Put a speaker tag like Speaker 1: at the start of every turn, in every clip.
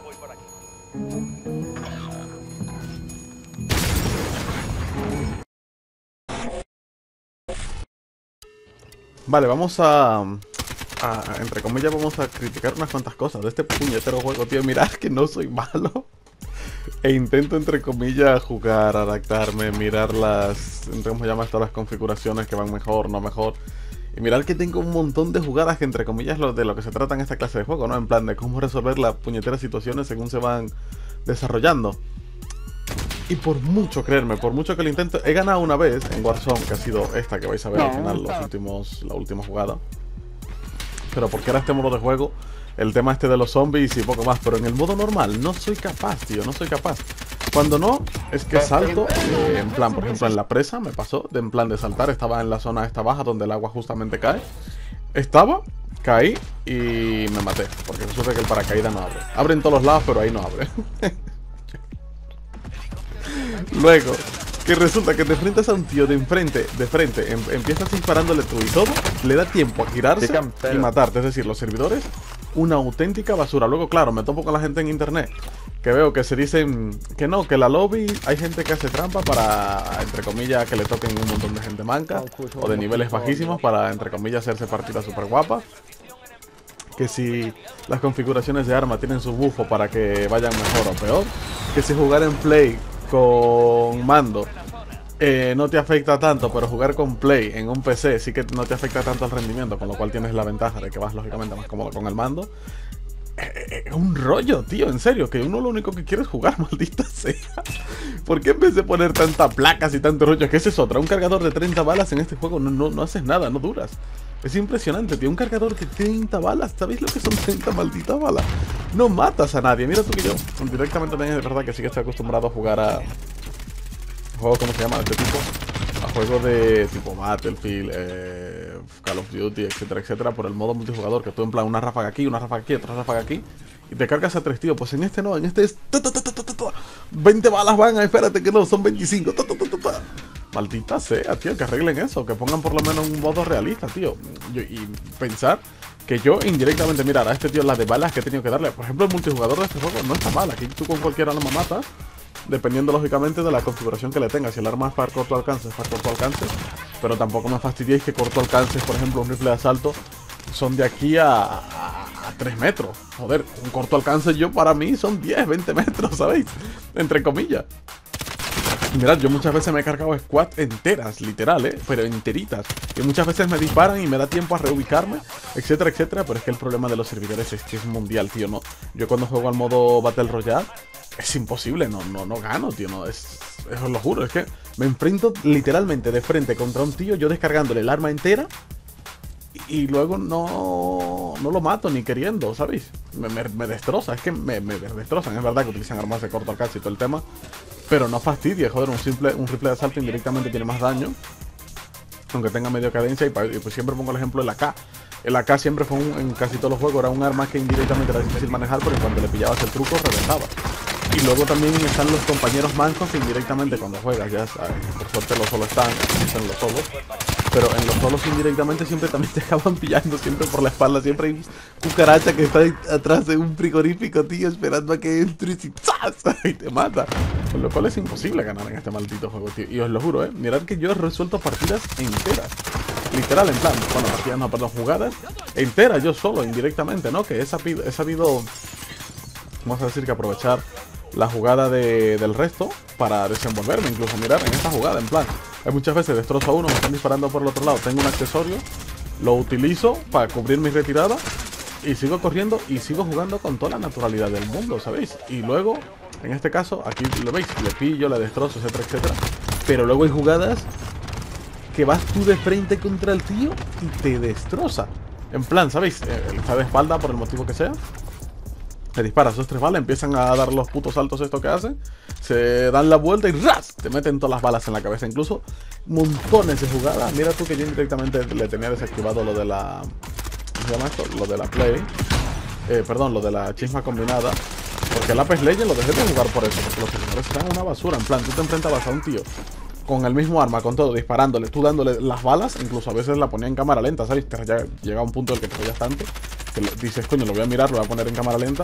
Speaker 1: Vale, vamos a entre comillas, vamos a criticar unas cuantas cosas de este puñetero juego, tío. Mirad que no soy malo. E intento, entre comillas, jugar, adaptarme, mirar las, ¿cómo se llama esto? Las configuraciones que van mejor, no mejor. Y mirad que tengo un montón de jugadas que, entre comillas, de lo que se trata en esta clase de juego, ¿no? En plan de cómo resolver las puñeteras situaciones según se van desarrollando. Y por mucho, creerme, por mucho que lo intento, he ganado una vez en Warzone, que ha sido esta que vais a ver al final, la última jugada. Pero porque era este modo de juego, el tema este de los zombies y poco más. Pero en el modo normal no soy capaz, tío, no soy capaz. Cuando no, es que salto, en plan, por ejemplo, en la presa me pasó, en plan de saltar, estaba en la zona esta baja donde el agua justamente cae. Caí y me maté, porque resulta que el paracaídas no abre. Abre en todos los lados, pero ahí no abre. Luego, que resulta que te enfrentas a un tío de frente, empiezas disparándole tú y todo, le da tiempo a girarse y matarte. Es decir, los servidores, una auténtica basura. Luego, claro, me topo con la gente en internet que veo que se dicen que no, que la lobby hay gente que hace trampa para, entre comillas, que le toquen un montón de gente manca o de niveles bajísimos para, entre comillas, hacerse partidas súper guapas. Que si las configuraciones de arma tienen su bufo para que vayan mejor o peor. Que si jugar en Play con mando no te afecta tanto, pero jugar con Play en un PC sí que no te afecta tanto el rendimiento, con lo cual tienes la ventaja de que vas lógicamente más cómodo con el mando. Es un rollo, tío, en serio, que uno lo único que quiere es jugar, maldita sea. ¿Por qué en vez de poner tantas placas y tanto rollo? Que esa es otra, un cargador de 30 balas en este juego no haces nada, no duras. Es impresionante, tío, un cargador de 30 balas, ¿sabéis lo que son 30 malditas balas? No matas a nadie, mira tú que yo directamente también es verdad que sí que estoy acostumbrado a jugar a juegos, ¿cómo se llama? De este tipo, a juegos de tipo Battlefield, Call of Duty, etcétera, etcétera, por el modo multijugador, que tú en plan una ráfaga aquí, otra ráfaga aquí, y te cargas a 3, tío. Pues en este no, en este es 20 balas van, espérate que no, son 25. Maldita sea, tío, que arreglen eso, que pongan por lo menos un modo realista, tío. Y pensar que yo indirectamente, mirar a este tío las de balas que he tenido que darle. Por ejemplo, el multijugador de este juego no está mal, aquí tú con cualquier arma matas, dependiendo lógicamente de la configuración que le tengas. Si el arma es para corto alcance, es para corto alcance. Pero tampoco me fastidiéis que corto alcance, por ejemplo, un rifle de asalto, son de aquí a 3 metros. Joder, un corto alcance yo para mí son 10, 20 metros, ¿sabéis? Entre comillas. Mirad, yo muchas veces me he cargado squad enteras, literal, pero enteritas. Y muchas veces me disparan y me da tiempo a reubicarme, etcétera, etcétera. Pero es que el problema de los servidores es que es mundial, tío, ¿no? Yo cuando juego al modo Battle Royale es imposible, no gano, tío, no, os lo juro, es que me enfrento literalmente de frente contra un tío, yo descargándole el arma entera y luego no lo mato ni queriendo, ¿sabéis? Me destroza, es que me destrozan. Es verdad que utilizan armas de corto alcance y todo el tema, pero no fastidies, joder, un rifle de asalto indirectamente tiene más daño, aunque tenga medio cadencia, y pues siempre pongo el ejemplo del AK. El AK siempre fue, en casi todos los juegos, era un arma que indirectamente era difícil manejar, pero en cuanto le pillabas el truco, reventaba. Y luego también están los compañeros mancos que indirectamente cuando juegas, ya sabes, por suerte los solos están los solos, pero en los solos indirectamente siempre también te acaban pillando, siempre por la espalda, siempre hay cucaracha que está ahí atrás de un frigorífico, tío, esperando a que entres y ¡zas! Y te mata. Con lo cual es imposible ganar en este maldito juego, tío. Y os lo juro, mirad que yo he resuelto partidas enteras. Literal, en plan, bueno, partidas no, perdón, jugadas enteras yo solo, indirectamente, ¿no? Que he sabido, vamos a decir, que aprovechar la jugada del resto para desenvolverme. Incluso mirar en esta jugada, en plan, hay muchas veces destrozo a uno, me están disparando por el otro lado, tengo un accesorio, lo utilizo para cubrir mi retirada y sigo corriendo y sigo jugando con toda la naturalidad del mundo, ¿sabéis? Y luego, en este caso, aquí lo veis, le pillo, le destrozo, etcétera, etcétera. Pero luego hay jugadas que vas tú de frente contra el tío y te destroza. En plan, ¿sabéis? Él está de espalda por el motivo que sea. Te disparas 2, 3 balas, empiezan a dar los putos saltos esto que hacen, se dan la vuelta y ¡ras! Te meten todas las balas en la cabeza. Incluso montones de jugadas. Mira tú que yo indirectamente le tenía desactivado lo de la... ¿cómo se llama esto? Lo de la Play. Perdón, lo de la chisma combinada. Porque el Apex Legends lo dejé de jugar por eso, porque los servidores eran una basura. En plan, tú te enfrentabas a un tío con el mismo arma, con todo, disparándole, tú dándole las balas, incluso a veces la ponía en cámara lenta, ¿sabes? Ya llega un punto en el que te fallas tanto que dices, coño, lo voy a mirar, lo voy a poner en cámara lenta,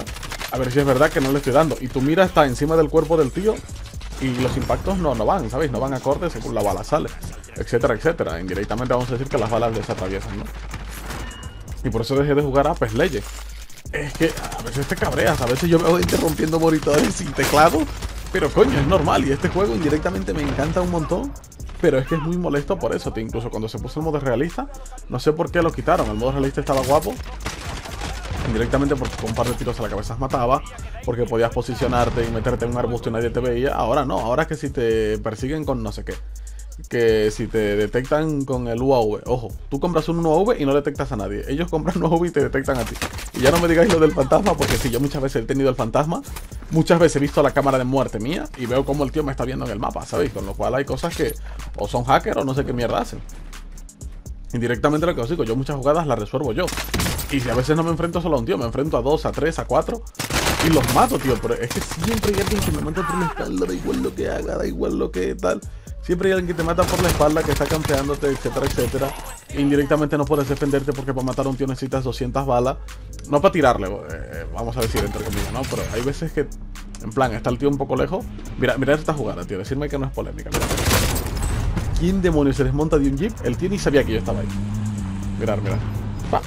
Speaker 1: A ver si es verdad que no le estoy dando. Y tu mira está encima del cuerpo del tío y los impactos no van, ¿sabéis? No van acordes según la bala sale, etcétera, etcétera. Indirectamente vamos a decir que las balas les atraviesan, ¿no? Y por eso dejé de jugar a Apex Legends. Es que a veces te cabreas, a veces yo me voy interrumpiendo monitores sin teclado. Pero coño, es normal. Y este juego indirectamente me encanta un montón. Pero es que es muy molesto por eso, tío. Incluso cuando se puso el modo realista, no sé por qué lo quitaron. El modo realista estaba guapo. Indirectamente porque con un par de tiros a la cabeza mataba, porque podías posicionarte y meterte en un arbusto y nadie te veía. Ahora no, ahora que si te persiguen con no sé qué, que si te detectan con el UAV, ojo, tú compras un UAV y no detectas a nadie, ellos compran un UAV y te detectan a ti. Y ya no me digáis lo del fantasma, porque si yo muchas veces he tenido el fantasma, muchas veces he visto la cámara de muerte mía y veo cómo el tío me está viendo en el mapa, ¿sabéis? Con lo cual hay cosas que o son hackers o no sé qué mierda hacen. Indirectamente lo que os digo, yo muchas jugadas las resuelvo yo. Y si a veces no me enfrento solo a un tío, me enfrento a 2, a 3, a 4 y los mato, tío. Pero es que siempre hay alguien que me mata por la espalda, da igual lo que haga, da igual lo que tal. Siempre hay alguien que te mata por la espalda, que está campeándote, etcétera, etcétera. E indirectamente no puedes defenderte porque para matar a un tío necesitas 200 balas. No para tirarle, vamos a decir entre comillas, ¿no? Pero hay veces que, en plan, está el tío un poco lejos. Mira esta jugada, tío, decirme que no es polémica. Mira. ¿Quién demonios se desmonta de un jeep? El tío ni sabía que yo estaba ahí. Mirad. ¡Pa!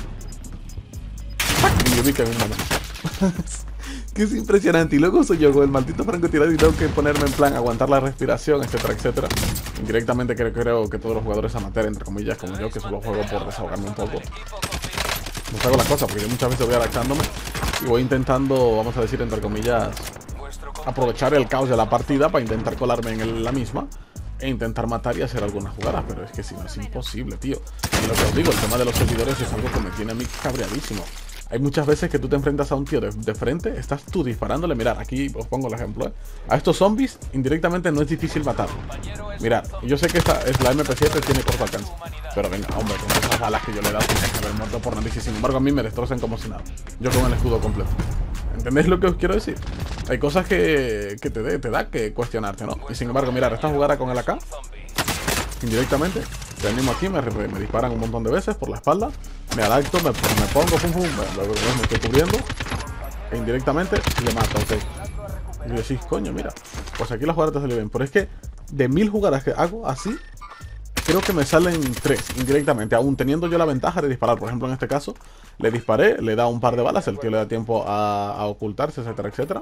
Speaker 1: Y yo vi que en un momento. Que es impresionante. Y luego soy yo con el maldito francotirador y tengo que ponerme en plan, aguantar la respiración, etcétera, etcétera. Indirectamente creo que todos los jugadores amateur, entre comillas, como yo, que solo juego por desahogarme un poco, no hago las cosas, porque yo muchas veces voy agachándome y voy intentando, vamos a decir, entre comillas, aprovechar el caos de la partida para intentar colarme en la misma e intentar matar y hacer algunas jugadas. Pero es que si no, es imposible, tío. Y lo que os digo, el tema de los servidores es algo que me tiene a mí cabreadísimo. Hay muchas veces que tú te enfrentas a un tío de frente, estás tú disparándole. Mirad, aquí os pongo el ejemplo, a estos zombies indirectamente no es difícil matarlos. Mirad, yo sé que esta es la MP7, tiene corto alcance, pero venga, hombre, con esas balas que yo le he dado tenía que haber muerto por narices. Sin embargo, a mí me destrozan como si nada. Yo con el escudo completo. ¿Entendéis lo que os quiero decir? Hay cosas que te da que cuestionarte, ¿no? Y sin embargo, mirad, esta jugada con el AK, indirectamente, te animo aquí, me disparan un montón de veces por la espalda, me adapto, me pongo, me estoy cubriendo, e indirectamente le mato, ok. Y decís, coño, mira, pues aquí las jugadas te salen bien, pero es que de 1000 jugadas que hago así, creo que me salen 3 indirectamente, aún teniendo yo la ventaja de disparar. Por ejemplo, en este caso, le disparé, le da un par de balas, el tío le da tiempo a ocultarse, etcétera, etcétera.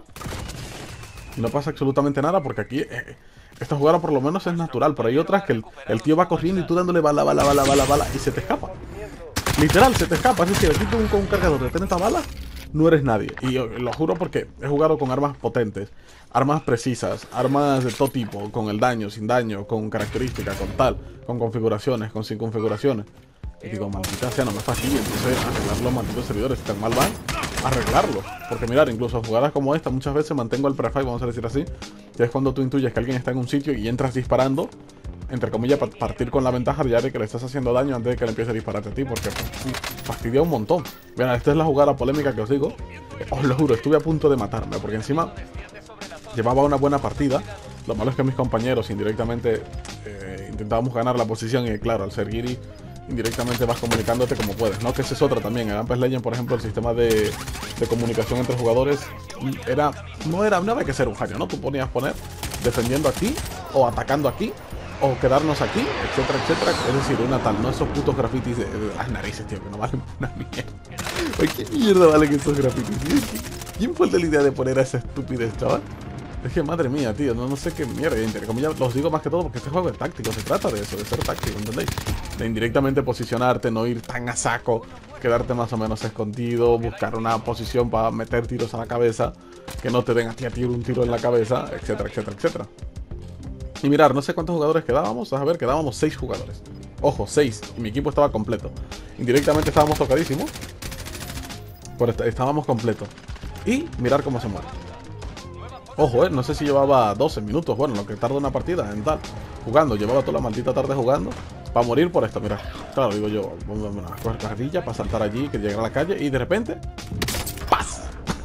Speaker 1: Y no pasa absolutamente nada porque aquí esta jugada por lo menos es natural. Pero hay otras que el tío va corriendo y tú dándole bala y se te escapa. Literal, se te escapa. Es decir, aquí tú con un cargador de 30 balas no eres nadie. Y yo lo juro porque he jugado con armas potentes, armas precisas, armas de todo tipo, con el daño, sin daño, con características, con tal, con configuraciones, con sin configuraciones. Y digo, maldita sea, no me fastidie. Entonces, arreglar los malditos servidores, si tan mal van, arreglarlo. Porque mirar, incluso jugadas como esta, muchas veces mantengo el pre-fight, vamos a decir así, que es cuando tú intuyes que alguien está en un sitio y entras disparando, entre comillas, para partir con la ventaja ya de que le estás haciendo daño antes de que le empiece a dispararte a ti, porque fastidia un montón. Mira, esta es la jugada polémica que os digo. Os lo juro, estuve a punto de matarme, porque encima llevaba una buena partida. Lo malo es que mis compañeros indirectamente intentábamos ganar la posición y claro, al ser Giri, indirectamente vas comunicándote como puedes, ¿no? Que esa es otra también. En Apex Legends, por ejemplo, el sistema de comunicación entre jugadores no había que ser un hacker, ¿no? Tú ponías defendiendo aquí, o atacando aquí, o quedarnos aquí, etcétera, etcétera. Es decir, una tal, no esos putos grafitis de las narices, tío, que no valen una mierda. Oye, ¿qué mierda valen esos grafitis? ¿Quién fue el de la idea de poner a esa estupidez, chaval? Es que madre mía, tío, no sé qué mierda. Entre comillas, los digo más que todo porque este juego es táctico, se trata de eso, de ser táctico, ¿entendéis? De indirectamente posicionarte, no ir tan a saco, quedarte más o menos escondido, buscar una posición para meter tiros a la cabeza, que no te den a ti un tiro en la cabeza, etcétera, etcétera, etcétera. Y mirar, no sé cuántos jugadores quedábamos, a ver, quedábamos 6 jugadores. Ojo, 6, y mi equipo estaba completo. Indirectamente estábamos tocadísimos, pero estábamos completos. Y mirar cómo se muere. Ojo, no sé si llevaba 12 minutos, bueno, lo que tarda una partida en tal, jugando, llevaba toda la maldita tarde jugando, para morir por esto, mira. Claro, digo yo, vamos a coger carrilla para saltar allí, que llegue a la calle, y de repente, ¡paz!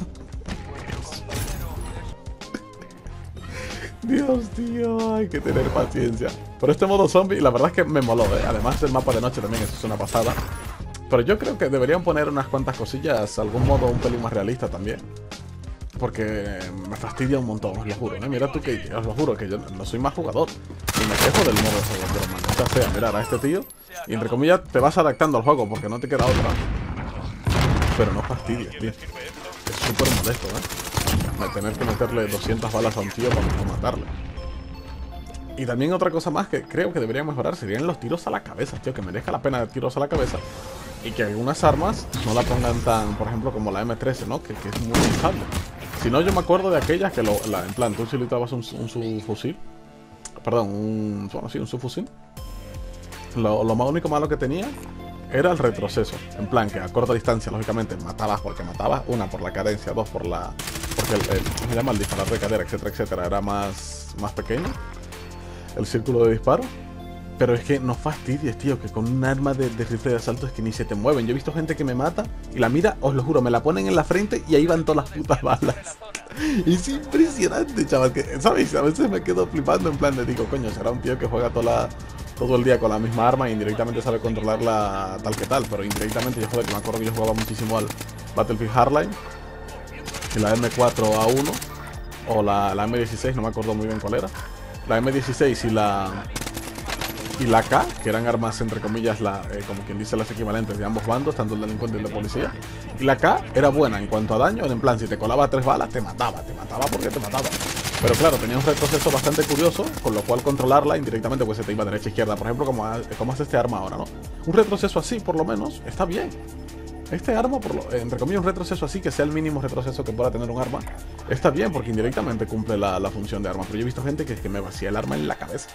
Speaker 1: Dios, tío, hay que tener paciencia. Pero este modo zombie, la verdad es que me moló, además del mapa de noche también, eso es una pasada. Pero yo creo que deberían poner unas cuantas cosillas, algún modo un pelín más realista también. porque me fastidia un montón, os lo juro, ¿eh? Mira tú que, os lo juro, que yo no soy más jugador. Y me quejo del modo de juego, pero maldita sea, mirar a este tío. Y entre comillas te vas adaptando al juego porque no te queda otra. Pero no fastidies, tío. Es súper molesto, tener que meterle 200 balas a un tío para matarle. Y también otra cosa más que creo que debería mejorar serían los tiros a la cabeza, tío. Que merezca la pena tiros a la cabeza. Y que algunas armas no la pongan tan, por ejemplo, como la M13, ¿no? Que es muy usable. Si no, yo me acuerdo de aquellas que en plan, tú utilizabas un subfusil. Perdón, bueno, sí, un subfusil. Lo más único malo que tenía era el retroceso. En plan, que a corta distancia, lógicamente, matabas porque matabas. Una, por la cadencia. Dos, porque ¿cómo se llama? El disparar de cadera, etcétera, etcétera. Era más pequeño el círculo de disparo. Pero es que no fastidies, tío, que con un arma de rifle de asalto es que ni se te mueven. Yo he visto gente que me mata y la mira, os lo juro, me la ponen en la frente y ahí van todas las putas balas. Y es impresionante, chaval, que, ¿sabéis? A veces me quedo flipando en plan de, digo, coño, será un tío que juega todo el día con la misma arma e indirectamente sabe controlarla tal que tal. Pero indirectamente, yo joder, que me acuerdo que yo jugaba muchísimo al Battlefield Hardline y la M4A1 o la M16, no me acuerdo muy bien cuál era. La M16 y la K, que eran armas entre comillas, como quien dice, las equivalentes de ambos bandos, tanto el delincuente y el de policía. Y la K era buena en cuanto a daño, en plan, si te colaba 3 balas, te mataba porque te mataba. Pero claro, tenía un retroceso bastante curioso, con lo cual controlarla indirectamente pues se te iba derecha e izquierda. Por ejemplo, como hace este arma ahora, ¿no? Un retroceso así, por lo menos, está bien. Este arma, entre comillas, un retroceso así, que sea el mínimo retroceso que pueda tener un arma, está bien, porque indirectamente cumple la función de arma. Pero yo he visto gente que me vacía el arma en la cabeza.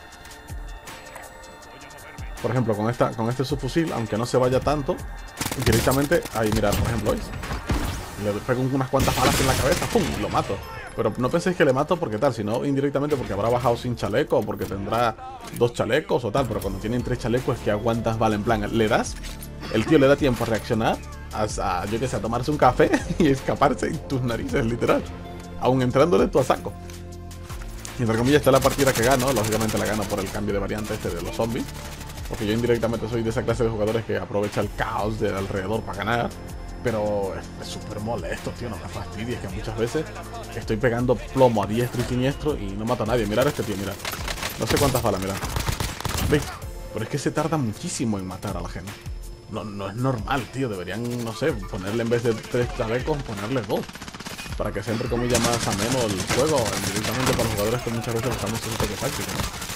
Speaker 1: Por ejemplo, con este subfusil, aunque no se vaya tanto, directamente, ahí mirad, por ejemplo, ¿veis? Le pego unas cuantas balas en la cabeza, ¡pum! Y lo mato. Pero no penséis que le mato porque tal, sino indirectamente porque habrá bajado sin chaleco, o porque tendrá 2 chalecos o tal. Pero cuando tienen 3 chalecos es que aguantas bala, en plan, le das, el tío le da tiempo a reaccionar, yo que sé, a tomarse un café y escaparse en tus narices, literal. Aún entrándole tú a saco. Y entre comillas está la partida que gano, lógicamente la gano por el cambio de variante de los zombies. Porque yo indirectamente soy de esa clase de jugadores que aprovecha el caos del alrededor para ganar. Pero es súper molesto, tío, no me fastidies, que muchas veces estoy pegando plomo a diestro y siniestro y no mato a nadie. Mirad a este tío, mirad. No sé cuántas balas, mirad. ¿Veis? Pero es que se tarda muchísimo en matar a la gente. No es normal, tío. Deberían, no sé, ponerle en vez de 3 chalecos, ponerle 2. Para que sea entre comillas más ameno el juego, indirectamente para los jugadores que muchas veces estamos en toque táctico, ¿no?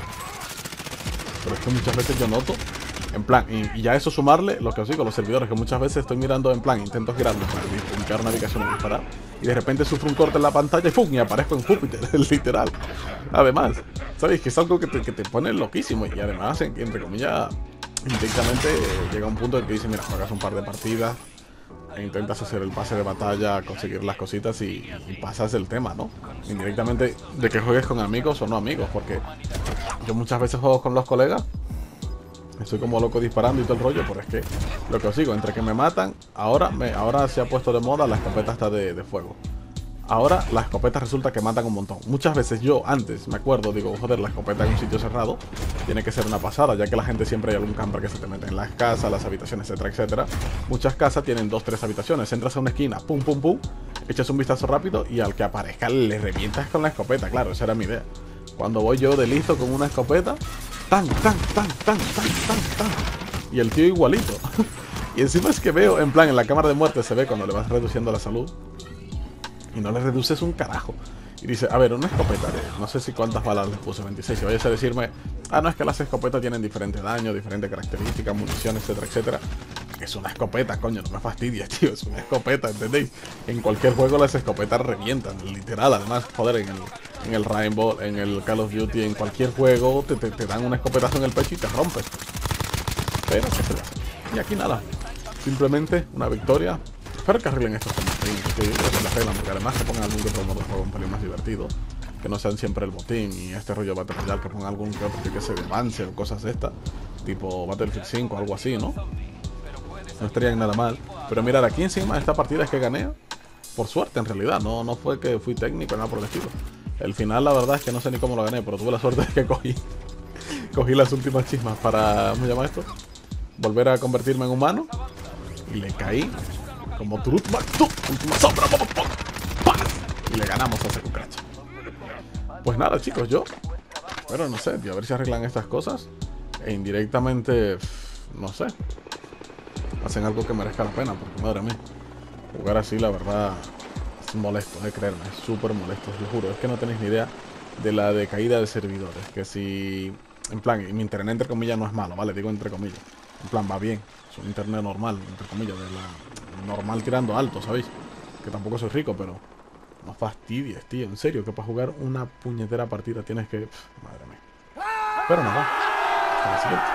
Speaker 1: Pero es que muchas veces yo noto, en plan, y ya eso sumarle, lo que os digo, los servidores, que muchas veces estoy mirando en plan, intento girarme para limpiar navegación y disparar, y de repente sufro un corte en la pantalla y ¡pum! Y aparezco en Júpiter, literal. Además, ¿sabéis? Que es algo que te pone loquísimo, y además, entre comillas, indirectamente llega un punto en que dice, mira, juegas un par de partidas, e intentas hacer el pase de batalla, conseguir las cositas y pasas el tema, ¿no? Indirectamente de que juegues con amigos o no amigos, porque yo muchas veces juego con los colegas, estoy como loco disparando y todo el rollo, pero es que lo que os digo, entre que me matan, ahora se ha puesto de moda la escopeta esta de fuego. Ahora las escopetas resulta que matan un montón. Muchas veces yo antes me acuerdo, digo, joder, la escopeta en un sitio cerrado tiene que ser una pasada, ya que la gente siempre hay algún camper que se te mete en las casas, las habitaciones, etcétera, etcétera. Muchas casas tienen 2, 3 habitaciones, entras a una esquina, pum, pum, pum, echas un vistazo rápido y al que aparezca le revientas con la escopeta. Claro, esa era mi idea. Cuando voy yo de listo con una escopeta, tan, tan, tan, tan, tan, tan, tan, y el tío igualito. Y encima es que veo, en plan, en la cámara de muerte se ve cuando le vas reduciendo la salud y no le reduces un carajo. Y dice, a ver, una escopeta, no sé si cuántas balas les puse, 26. Si vayas a decirme, no, es que las escopetas tienen diferente daño, diferentes características, munición, etcétera, etcétera. Es una escopeta, coño, no me fastidies, tío, es una escopeta, ¿entendéis? En cualquier juego las escopetas revientan, literal. Además, joder, en el Rainbow, en el Call of Duty, en cualquier juego te dan una escopetazo en el pecho y te rompes. Pero, ¿qué se le hace? Y aquí nada, simplemente una victoria. Espero que arreglen estos temas, que la arreglan, porque además que pongan algún que otro modo de juego un pelín más divertido, que no sean siempre el botín y este rollo Battle Royale, que pongan algún que otro que se de avance o cosas de estas, tipo Battlefield 5 o algo así, ¿no? No estaría nada mal. Pero mirad, aquí encima de esta partida es que gané por suerte en realidad, no fue que fui técnico, nada por el estilo. El final la verdad es que no sé ni cómo lo gané, pero tuve la suerte de que cogí las últimas chismas para, ¿cómo se llama esto? Volver a convertirme en humano. Y le caí como Truth Mac, última sombra, ¡paz! y le ganamos a ese cucaracha. Pues nada, chicos, pero no sé, tío, a ver si arreglan estas cosas. E indirectamente, no sé, hacen algo que merezca la pena, porque madre mía, jugar así, la verdad, es molesto, creerme, es súper molesto, os lo juro. Es que no tenéis ni idea de la decaída de servidores. Que si, en plan, mi internet entre comillas no es malo, ¿vale? Digo entre comillas. En plan, va bien, es un internet normal, entre comillas, de la normal tirando alto, ¿sabéis? Que tampoco soy rico, pero no fastidies, tío, en serio, que para jugar una puñetera partida tienes que... madre mía. Pero nada, hasta la siguiente.